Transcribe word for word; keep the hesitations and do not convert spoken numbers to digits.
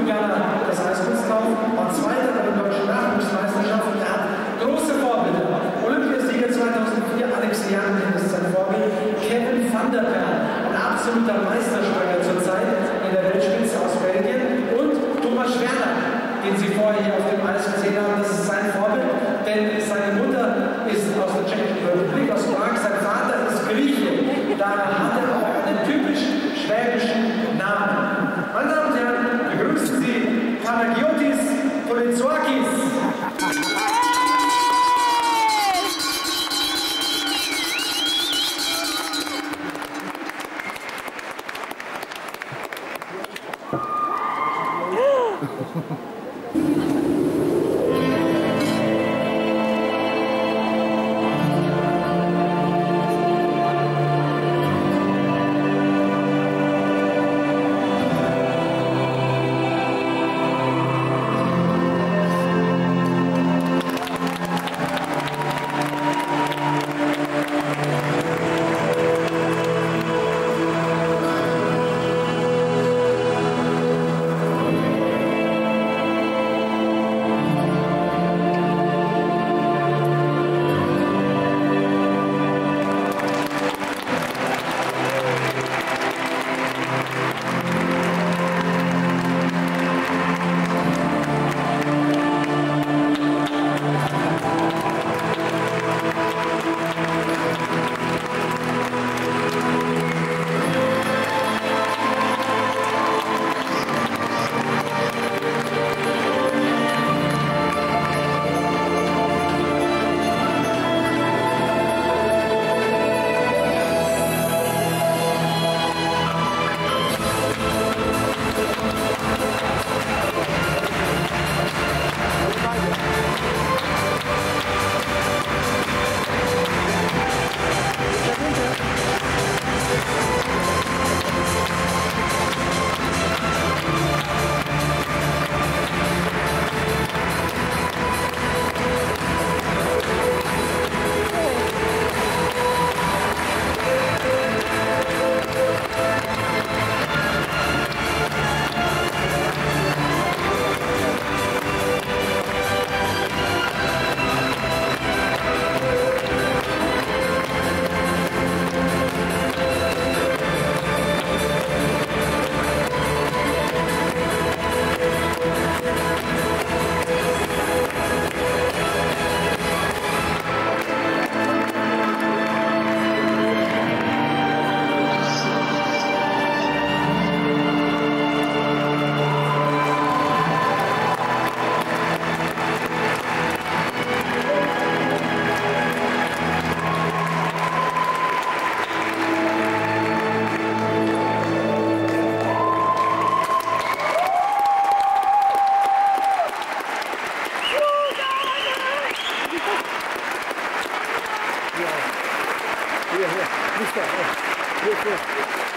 Ghana das Eiskunstlaufen und Zweiter bei den deutschen Nachwuchsmeisterschaften. Er hat große Vorbilder. Olympiasieger zweitausendvier Alex Young ist sein Vorbild. Kevin van der Perl, ein absoluter Meisterspringer zurzeit in der Weltspitze aus Belgien. Und Thomas Schwerner, den Sie vorher hier auf dem Eis gesehen haben, das ist sein Vorbild. Denn seine Mutter ist aus der Tschechischen Republik, aus Prag. Sein Vater ist Grieche. Daher hat er auch einen typisch schwäbischen Namen. Meine Damen und Herren, begrüßen Sie Panagiotis Polizoakis. Hier, hier, nicht da. Hier, hier.